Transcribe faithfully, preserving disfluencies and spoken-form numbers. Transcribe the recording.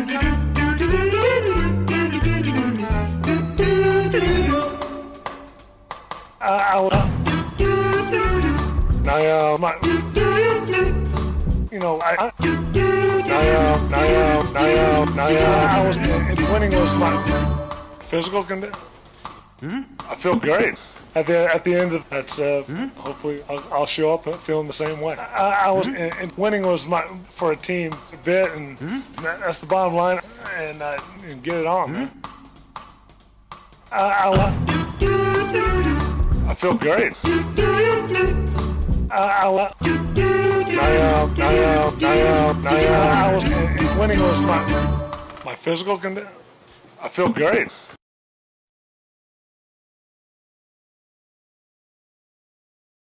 I was, I, uh, my, you know, I, I, I, uh, I, uh, I, uh, I, uh, I was, and winning was my physical condition. Hmm? I feel great. At the at the end of that's uh, hmm? hopefully I'll, I'll show up feeling the same way. I, I was, hmm? and, and winning was my for a team a bit, and hmm? that, that's the bottom line. And, uh, and get it on, hmm? man. I, I, I feel great. I, I, I, uh, I, uh, I, uh, I, uh, I was, and winning was my my physical condition. I feel great.